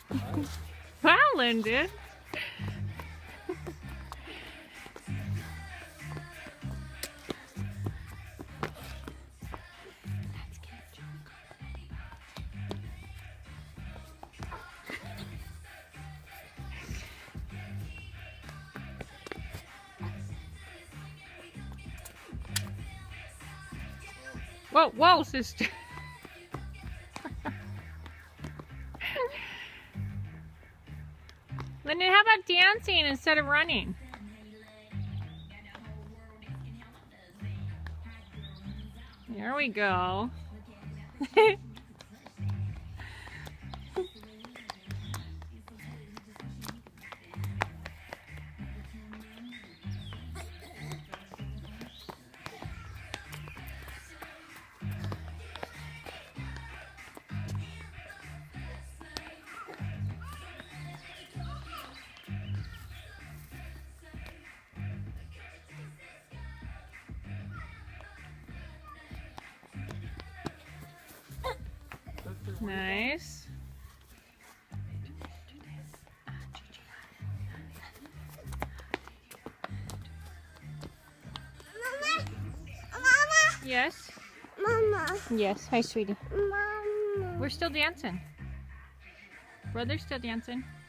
Wow, Linda. Whoa, whoa, sister. Lyndon, how about dancing instead of running? There we go. Nice. Mama. Yes? Mama. Yes. Hi, sweetie. Mama. We're still dancing. Brother's still dancing.